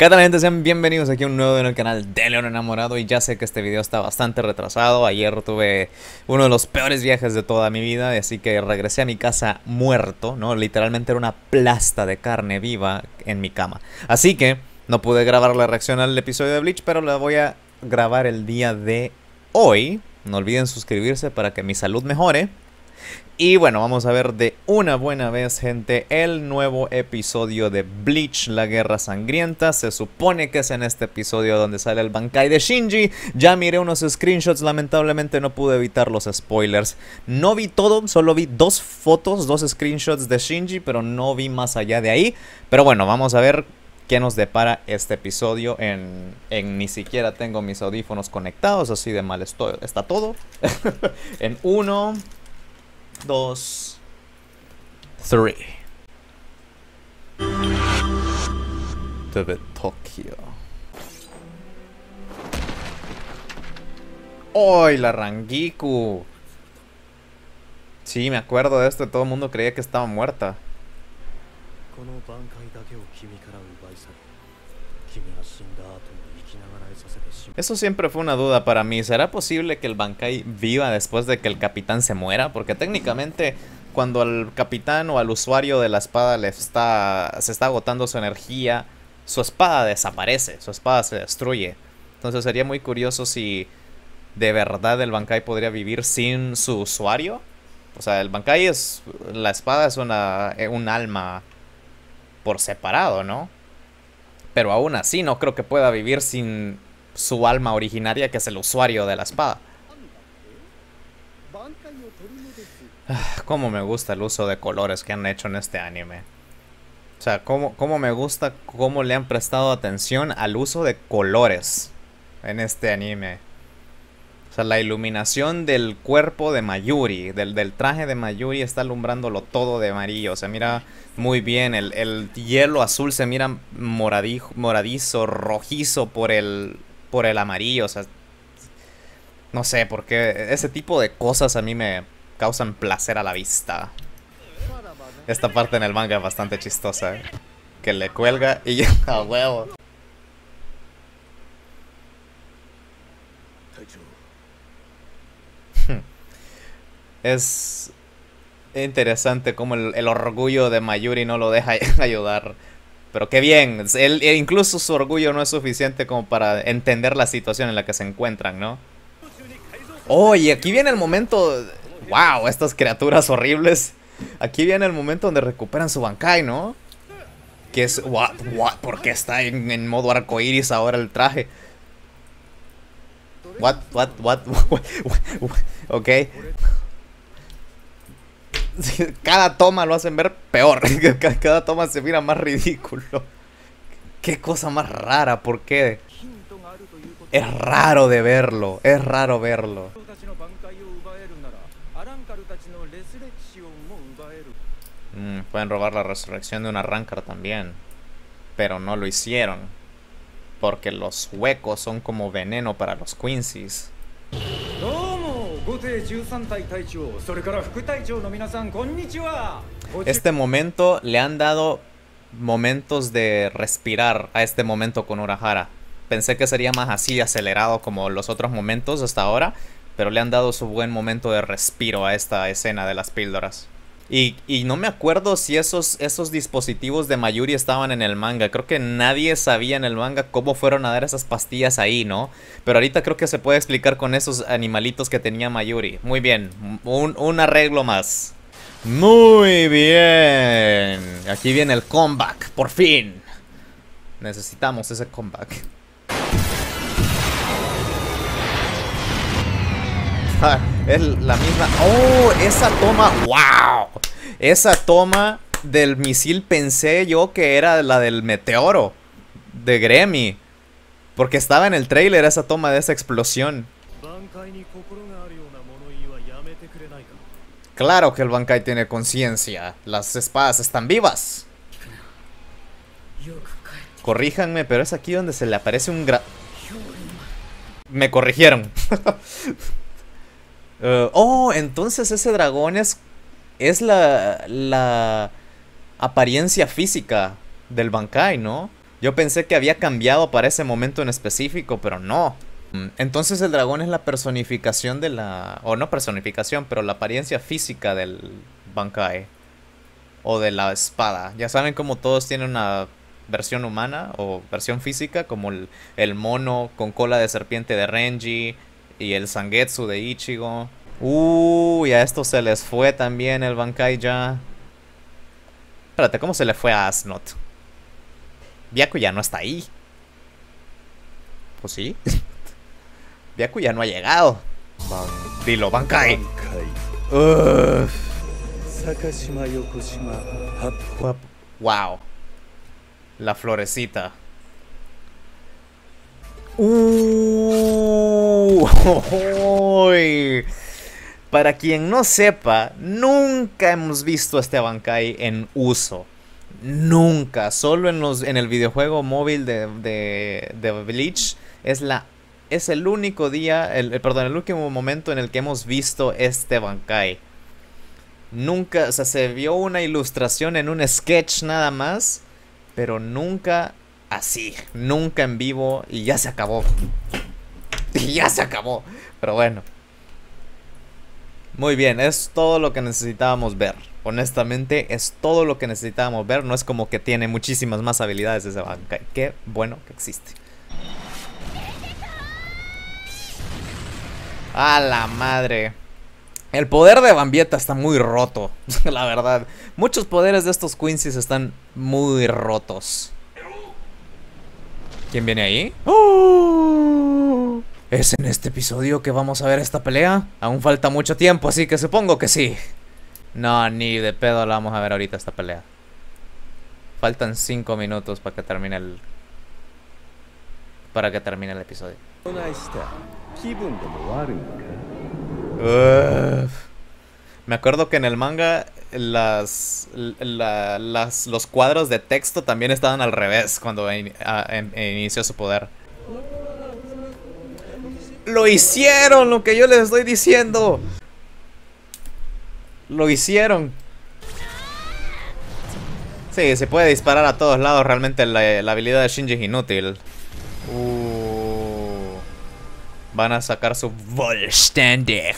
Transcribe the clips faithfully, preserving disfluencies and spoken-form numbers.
¿Qué tal, gente? Sean bienvenidos aquí a un nuevo video en el canal de León Enamorado. Y ya sé que este video está bastante retrasado. Ayer tuve uno de los peores viajes de toda mi vida, así que regresé a mi casa muerto, ¿no? Literalmente era una plasta de carne viva en mi cama. Así que no pude grabar la reacción al episodio de Bleach, pero la voy a grabar el día de hoy. No olviden suscribirse para que mi salud mejore. Y bueno, vamos a ver de una buena vez, gente, el nuevo episodio de Bleach, la guerra sangrienta. Se supone que es en este episodio donde sale el Bankai de Shinji. Ya miré unos screenshots, lamentablemente no pude evitar los spoilers. No vi todo, solo vi dos fotos, dos screenshots de Shinji, pero no vi más allá de ahí. Pero bueno, vamos a ver qué nos depara este episodio. En, en ni siquiera tengo mis audífonos conectados, así de mal estoy, está todo. En uno... Dos, three. T V Tokio. ¡Ay, la Rangiku! Sí, me acuerdo de esto. Todo el mundo creía que estaba muerta. Eso siempre fue una duda para mí. ¿Será posible que el Bankai viva después de que el capitán se muera? Porque técnicamente cuando al capitán o al usuario de la espada le está, se está agotando su energía, su espada desaparece, su espada se destruye. Entonces sería muy curioso si de verdad el Bankai podría vivir sin su usuario. O sea, el Bankai es... la espada es una, un alma por separado, ¿no? Pero aún así no creo que pueda vivir sin su alma originaria, que es el usuario de la espada. Ah, cómo me gusta el uso de colores que han hecho en este anime. O sea, cómo, cómo me gusta cómo le han prestado atención al uso de colores en este anime. O sea, la iluminación del cuerpo de Mayuri, del, del traje de Mayuri, está alumbrándolo todo de amarillo. O sea, mira muy bien. El, el hielo azul se mira moradizo, moradizo, rojizo por el, por el amarillo. O sea, no sé por qué. Ese tipo de cosas a mí me causan placer a la vista. Esta parte en el manga es bastante chistosa, ¿eh? Que le cuelga y ya, a huevo. Es interesante como el, el orgullo de Mayuri no lo deja ayudar. Pero qué bien, él, incluso su orgullo no es suficiente como para entender la situación en la que se encuentran, ¿no? Oh, y aquí viene el momento... ¡Wow! Estas criaturas horribles. Aquí viene el momento donde recuperan su Bankai, ¿no? Que es... What, what, ¿por qué está en, en modo arcoiris ahora el traje? What, what, what, what, what, what. Ok. Cada toma lo hacen ver peor. Cada toma se mira más ridículo. Qué cosa más rara. ¿Por qué? Es raro de verlo. Es raro verlo. Mm, pueden robar la resurrección de una Rancor también. Pero no lo hicieron. Porque los huecos son como veneno para los Quincy's. Este momento le han dado momentos de respirar a este momento con Urahara. Pensé que sería más así acelerado como los otros momentos hasta ahora, pero le han dado su buen momento de respiro a esta escena de las píldoras. Y, y no me acuerdo si esos, esos dispositivos de Mayuri estaban en el manga. Creo que nadie sabía en el manga cómo fueron a dar esas pastillas ahí, ¿no? Pero ahorita creo que se puede explicar con esos animalitos que tenía Mayuri. Muy bien, un, un arreglo más. Muy bien. Aquí viene el comeback, por fin. Necesitamos ese comeback. Es la misma. ¡Oh! Esa toma. ¡Wow! Esa toma del misil pensé yo que era la del meteoro de Gremi. Porque estaba en el trailer esa toma de esa explosión. Claro que el Bankai tiene conciencia. Las espadas están vivas. Corríjanme, pero es aquí donde se le aparece un gra... Me corrigieron. Uh, oh, entonces ese dragón es, es la, la apariencia física del Bankai, ¿no? Yo pensé que había cambiado para ese momento en específico, pero no. Entonces el dragón es la personificación de la... O no personificación, pero la apariencia física del Bankai. O de la espada. Ya saben cómo todos tienen una versión humana o versión física, como el, el mono con cola de serpiente de Renji y el Zangetsu de Ichigo. Uy, a esto se les fue también el Bankai ya. Espérate, ¿cómo se le fue a Asnot? Byaku ya no está ahí. Pues sí. Byaku ya no ha llegado. Dilo, Bankai. Uff. Wow. La florecita. Uh, Para quien no sepa, nunca hemos visto este Bankai en uso. Nunca. Solo en los en el videojuego móvil de, de, de Bleach es la es el único día, el, el perdón, el último momento en el que hemos visto este Bankai. Nunca, o sea, se vio una ilustración en un sketch nada más, pero nunca así, nunca en vivo y ya se acabó. Y ya se acabó. Pero bueno. Muy bien, es todo lo que necesitábamos ver. Honestamente, es todo lo que necesitábamos ver. No es como que tiene muchísimas más habilidades ese Bankai. Qué bueno que existe. ¡A la madre! El poder de Bambieta está muy roto, la verdad. Muchos poderes de estos Quincy's están muy rotos. ¿Quién viene ahí? ¡Oh! ¿Es en este episodio que vamos a ver esta pelea? Aún falta mucho tiempo, así que supongo que sí. No, ni de pedo la vamos a ver ahorita esta pelea. Faltan cinco minutos para que termine el... Para que termine el episodio. Uf. Me acuerdo que en el manga las, la, las los cuadros de texto también estaban al revés cuando in, a, en, inició su poder. ¡Lo hicieron! Lo que yo les estoy diciendo. Lo hicieron. Sí, se puede disparar a todos lados. Realmente la, la habilidad de Shinji es inútil. Uh, van a sacar su Vollständig.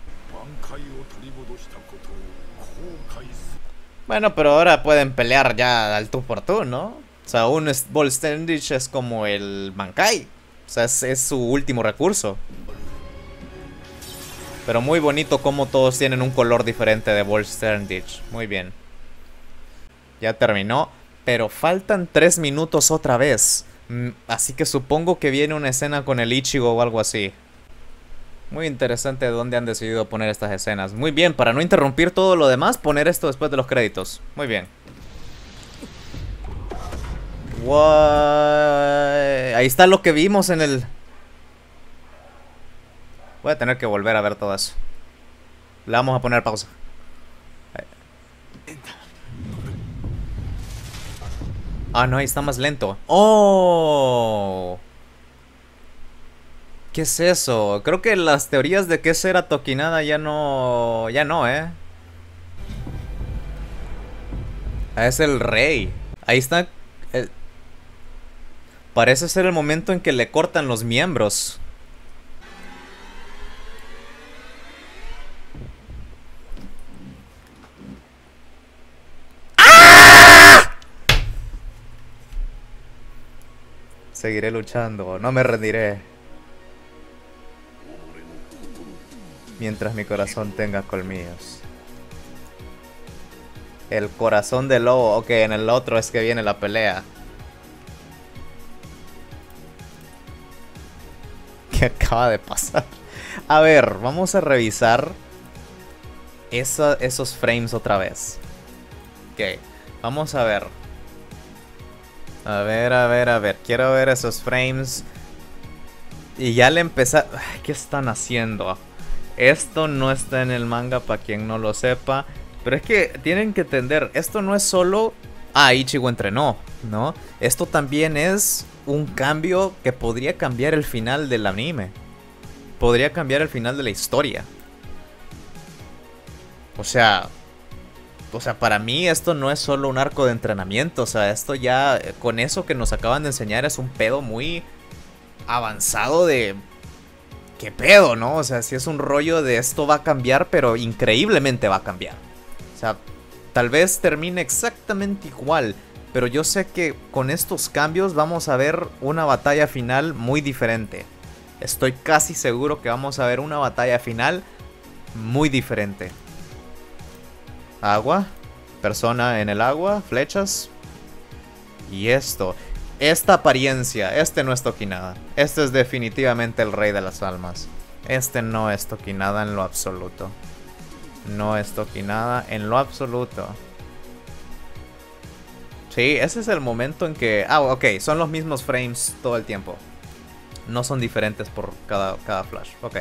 Bueno, pero ahora pueden pelear ya al tú por tú, ¿no? O sea, un Vollständig es como el Bankai. O sea, es, es su último recurso. Pero muy bonito como todos tienen un color diferente de Vollständig. Muy bien. Ya terminó. Pero faltan tres minutos otra vez. Así que supongo que viene una escena con el Ichigo o algo así. Muy interesante de dónde han decidido poner estas escenas. Muy bien, para no interrumpir todo lo demás, poner esto después de los créditos. Muy bien. What? Ahí está lo que vimos en el... Voy a tener que volver a ver todo eso. Le vamos a poner pausa. Ah, no, ahí está más lento. ¡Oh! ¿Qué es eso? Creo que las teorías de que ese era Tokinada ya no... Ya no, ¿eh? Ah, es el rey. Ahí está... El... Parece ser el momento en que le cortan los miembros. Seguiré luchando, no me rendiré. Mientras mi corazón tenga colmillos. El corazón del lobo. Ok, en el otro es que viene la pelea. ¿Qué acaba de pasar? A ver, vamos a revisar esa, esos frames otra vez. Ok, vamos a ver. A ver, a ver, a ver. Quiero ver esos frames. Y ya le empecé... ¿Qué están haciendo? Esto no está en el manga para quien no lo sepa. Pero es que tienen que entender. Esto no es solo... Ah, Ichigo entrenó, ¿no? Esto también es un cambio que podría cambiar el final del anime. Podría cambiar el final de la historia. O sea... o sea, para mí esto no es solo un arco de entrenamiento. O sea, esto ya, con eso que nos acaban de enseñar, es un pedo muy avanzado de... ¿Qué pedo, no? O sea, si es un rollo de esto va a cambiar, pero increíblemente va a cambiar. O sea, tal vez termine exactamente igual, pero yo sé que con estos cambios vamos a ver una batalla final muy diferente. Estoy casi seguro que vamos a ver una batalla final muy diferente. Agua, persona en el agua, flechas. Y esto, esta apariencia, este no es Tokinada. Este es definitivamente el rey de las almas. Este no es Tokinada en lo absoluto. No es Tokinada en lo absoluto. Sí, ese es el momento en que... Ah, ok, son los mismos frames todo el tiempo. No son diferentes por cada, cada flash. Ok.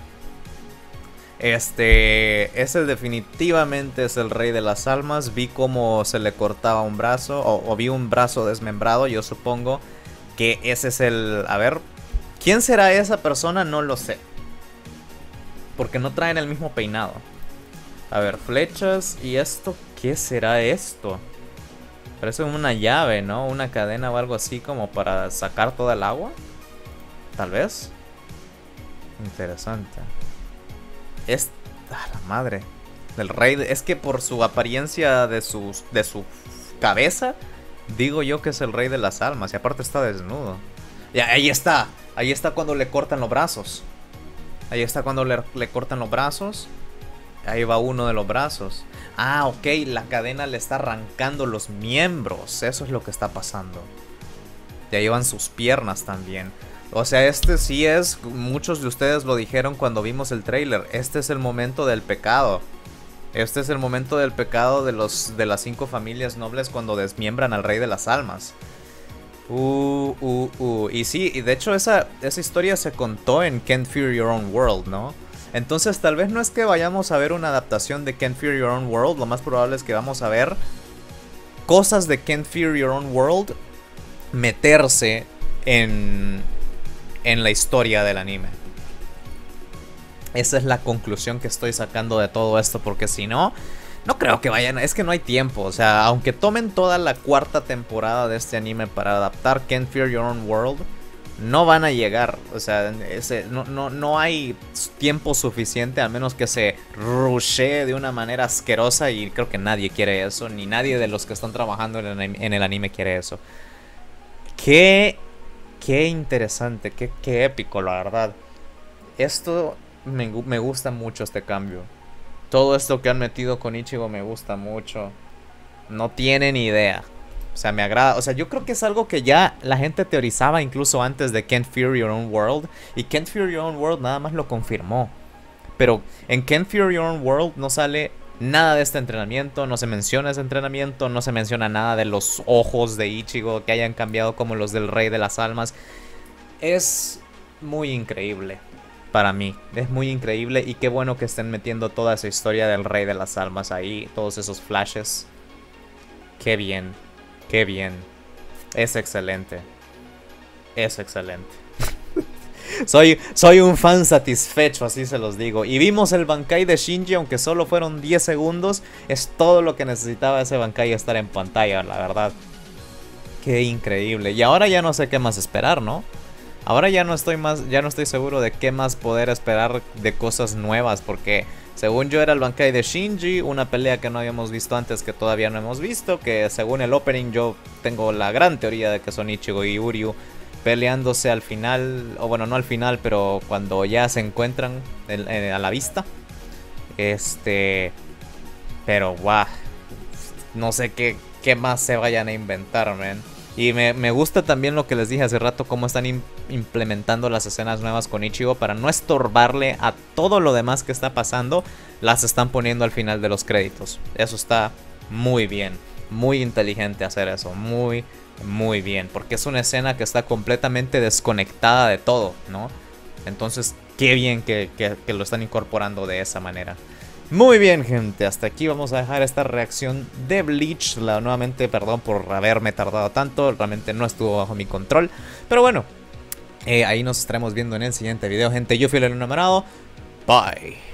Este... Ese definitivamente es el rey de las almas. Vi cómo se le cortaba un brazo. O, o vi un brazo desmembrado. Yo supongo que ese es el... A ver... ¿Quién será esa persona? No lo sé. Porque no traen el mismo peinado. A ver, flechas. ¿Y esto? ¿Qué será esto? Parece una llave, ¿no? Una cadena o algo así como para sacar toda el agua. Tal vez. Interesante. Es... ¡Ah, la madre! Del rey... Es que por su apariencia de su, de su cabeza, digo yo que es el rey de las almas. Y aparte está desnudo. Y ahí está. Ahí está cuando le cortan los brazos. Ahí está cuando le, le cortan los brazos. Ahí va uno de los brazos. Ah, ok, la cadena le está arrancando los miembros. Eso es lo que está pasando. Ya llevan sus piernas también. O sea, este sí es... Muchos de ustedes lo dijeron cuando vimos el tráiler. Este es el momento del pecado. Este es el momento del pecado de, los, de las cinco familias nobles cuando desmiembran al rey de las almas. Uh, uh, uh. Y sí, y de hecho esa, esa historia se contó en Can't Fear Your Own World, ¿no? Entonces tal vez no es que vayamos a ver una adaptación de Can't Fear Your Own World. Lo más probable es que vamos a ver cosas de Can't Fear Your Own World meterse en, en la historia del anime. Esa es la conclusión que estoy sacando de todo esto, porque si no, no creo que vayan, es que no hay tiempo. O sea, aunque tomen toda la cuarta temporada de este anime para adaptar Can't Fear Your Own World, no van a llegar. O sea, ese, no, no, no hay tiempo suficiente, a menos que se rushee de una manera asquerosa. Y creo que nadie quiere eso, ni nadie de los que están trabajando en el anime, en el anime quiere eso. Qué, qué interesante, qué, qué épico, la verdad. Esto me, me gusta mucho, este cambio. Todo esto que han metido con Ichigo me gusta mucho. No tienen idea. O sea, me agrada. O sea, yo creo que es algo que ya la gente teorizaba incluso antes de Can't Fear Your Own World. Y Can't Fear Your Own World nada más lo confirmó. Pero en Can't Fear Your Own World no sale nada de este entrenamiento. No se menciona ese entrenamiento. No se menciona nada de los ojos de Ichigo que hayan cambiado como los del Rey de las Almas. Es muy increíble. Para mí, es muy increíble. Y qué bueno que estén metiendo toda esa historia del Rey de las Almas ahí. Todos esos flashes. Qué bien. Qué bien. Es excelente. Es excelente. soy, soy un fan satisfecho, así se los digo. Y vimos el Bankai de Shinji, aunque solo fueron diez segundos. Es todo lo que necesitaba ese Bankai estar en pantalla, la verdad. Qué increíble. Y ahora ya no sé qué más esperar, ¿no? Ahora ya no estoy más, ya no estoy seguro de qué más poder esperar de cosas nuevas, porque según yo era el Bankai de Shinji, una pelea que no habíamos visto antes, que todavía no hemos visto, que según el opening yo tengo la gran teoría de que son Ichigo y Uryu peleándose al final, o bueno, no al final, pero cuando ya se encuentran en, en, a la vista. Este, pero guau, no sé qué, qué más se vayan a inventar, man. Y me, me gusta también lo que les dije hace rato, cómo están im implementando las escenas nuevas con Ichigo para no estorbarle a todo lo demás que está pasando. Las están poniendo al final de los créditos. Eso está muy bien, muy inteligente hacer eso, muy, muy bien. Porque es una escena que está completamente desconectada de todo, ¿no? Entonces, qué bien que, que, que lo están incorporando de esa manera. Muy bien, gente, hasta aquí vamos a dejar esta reacción de Bleach. La, nuevamente, perdón por haberme tardado tanto, realmente no estuvo bajo mi control. Pero bueno, eh, ahí nos estaremos viendo en el siguiente video, gente. Yo fui el enamorado. Bye.